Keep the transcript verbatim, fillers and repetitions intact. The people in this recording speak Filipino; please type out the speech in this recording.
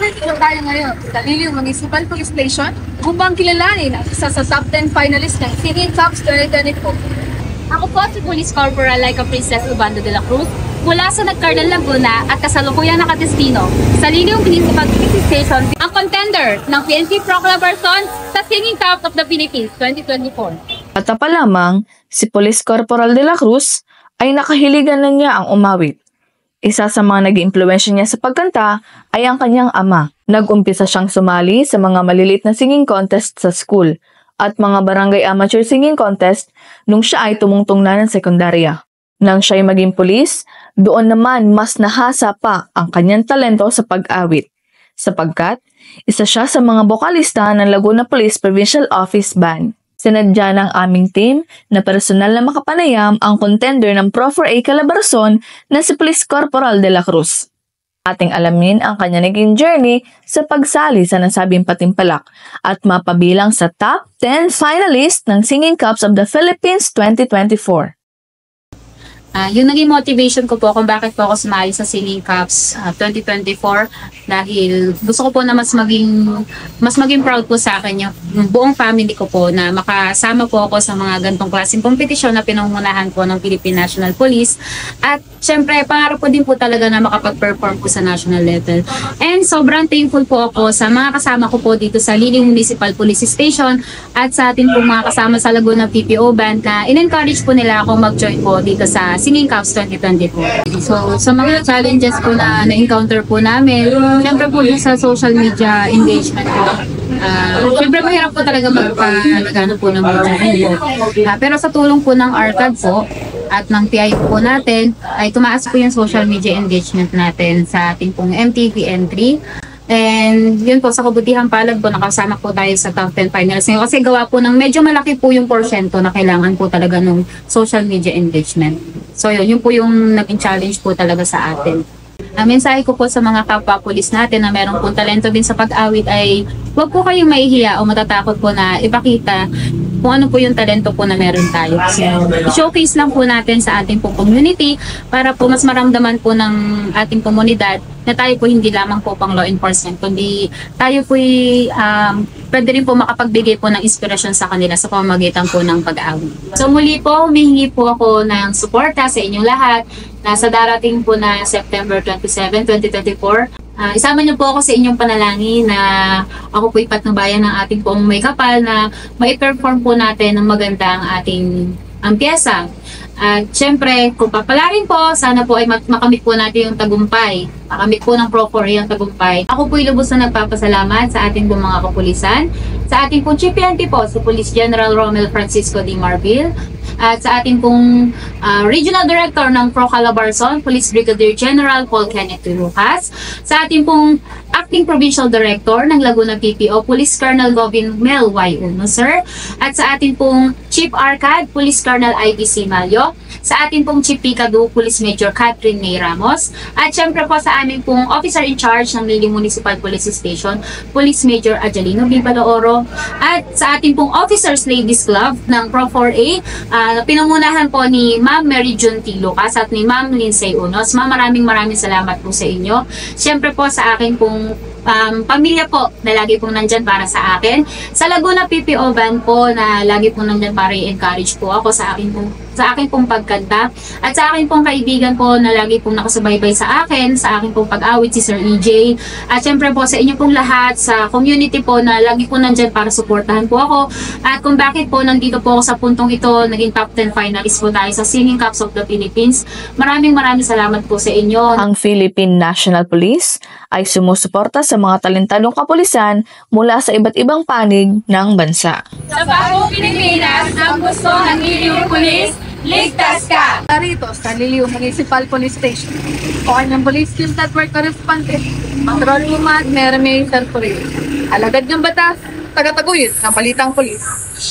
Narito tayo ngayon sa Liliw Municipal Police Station upang kilalanin ang isa sa top ten finalist ng Singing Cups twenty twenty-four. Ako po si Police Corporal Laika Princess Ubando de la Cruz mula sa Nagcarnal, Laguna at kasalukuyang nakadestino sa Liliw Municipal Police Station, ang contender ng P N P Proclamason sa Singing Cups of the Philippines twenty twenty-four. Bata pa lamang, si Police Corporal de la Cruz ay nakahiligan na niya ang umawit. Isa sa mga nag-impluwensya niya sa pagkanta ay ang kanyang ama. Nag-umpisa siyang sumali sa mga maliliit na singing contest sa school at mga barangay amateur singing contest nung siya ay tumungtong na ng sekundarya. Nang siya ay maging pulis, doon naman mas nahasa pa ang kanyang talento sa pag-awit, sapagkat isa siya sa mga bokalista ng Laguna Police Provincial Office Band. Sinadya ng aming team na personal na makapanayam ang contender ng Pro four A Calabarzon na si Police Corporal de la Cruz. Ating alamin ang kanya naging journey sa pagsali sa nasabing patimpalak at mapabilang sa top ten finalist ng Singing Cups of the Philippines twenty twenty-four. Uh, yung naging motivation ko po kung bakit po ako sumali sa Singing Cups uh, twenty twenty-four dahil gusto ko po na mas maging mas maging proud po sa akin yung, yung buong family ko po na makasama po ako sa mga ganitong klaseng kompetisyon na pinangunahan po ng Philippine National Police at syempre pangarap ko din po talaga na makapag-perform po sa national level. And sobrang thankful po ako sa mga kasama ko po dito sa Liliw Municipal Police Station at sa atin po mga kasama sa Laguna P P O Band na in-encourage po nila ako mag-join po dito sa Singing Cups twenty twenty-four. So, sa mga challenges po na na-encounter po namin, syempre po sa social media engagement po. Uh, syempre mahirap po talaga magpalagano po ng mga po. Uh, pero sa tulong po ng R C A D po at ng P I po natin, ay tumaas po yung social media engagement natin sa ating pong M T V N three. And yun po, sa kabutihang palad po, nakasama po tayo sa top ten finals ngayon kasi gawa po ng medyo malaki po yung porsyento na kailangan po talaga ng social media engagement. So yun, yun po yung naging challenge po talaga sa atin. Ang mensahe ko po sa mga kapwa-pulis natin na meron pong talento din sa pag-awit ay huwag po kayong mahihiya o matatakot po na ipakita kung ano po yung talento po na meron tayo. So, showcase lang po natin sa ating pong community para po mas maramdaman po ng ating komunidad na tayo po hindi lamang po pang law enforcement, kundi tayo po um, pwede rin po makapagbigay po ng inspirasyon sa kanila sa pamamagitan po ng pag-awit. So muli po, humihingi po ako ng suporta sa inyong lahat na sa darating po na September twenty-seven, twenty twenty-four. Uh, isama niyo po ako sa inyong panalangin na ako po ipatnubayan ng ating pong may kapal na mai-perform po natin ng maganda ang ating ang pyesa. At syempre, kung papalarin po, sana po ay makamit po natin yung tagumpay. Makamit po ng Pro four A ang tagumpay. Ako po ilubos na nagpapasalamat sa ating pong mga kapulisan, sa ating pong Chief P N P po, si Police General Romel Francisco D. Marvil, at sa ating pong uh, Regional Director ng Pro Calabarzon, Police Brigadier General Paul Kenneth Lucas, sa ating pong Acting Provincial Director ng Laguna P P O, Police Colonel Govin Mel Y. Uno, sir, at sa ating pong Chief R C A D, Police Colonel I B C Malyo, sa ating pong Chief Picado, Police Major Catherine May Ramos, at syempre po sa aming pong Officer in Charge ng Liliw Municipal Police Station, Police Major Ajalino Bibalooro, at sa ating pong Officers Ladies Club ng Pro four A, uh, pinangunahan po ni Ma'am Mary June T. Lucas at ni Ma'am Lindsay Unos. Ma'am, maraming maraming salamat po sa inyo. Syempre po sa akin pong um, pamilya po na lagi pong nandyan para sa akin. Sa Laguna P P O Band po na lagi pong nandyan para i-encourage po ako sa akin pong sa akin pong pagkanta at sa akin pong kaibigan po na lagi pong nakasubaybay sa akin, sa akin pong pag-awit si Sir E J, at syempre po sa inyo pong lahat sa community po na lagi po nandyan para suportahan po ako at kung bakit po nandito po ako sa puntong ito, naging top ten finalist po tayo sa Singing Cups of the Philippines. Maraming maraming salamat po sa inyo. Ang Philippine National Police ay sumusuporta sa mga talentadong kapulisan mula sa iba't ibang panig ng bansa. Sa bagong Pilipinas, ang gusto ng Liliw Police, ligtas ka! Narito sa Liliw Municipal Police Station. O kanyang Police Skills Network Correspondent, Patrol Woman Mermay Santorio. Alagad ng batas, taga-taguyod ng Balitang Police.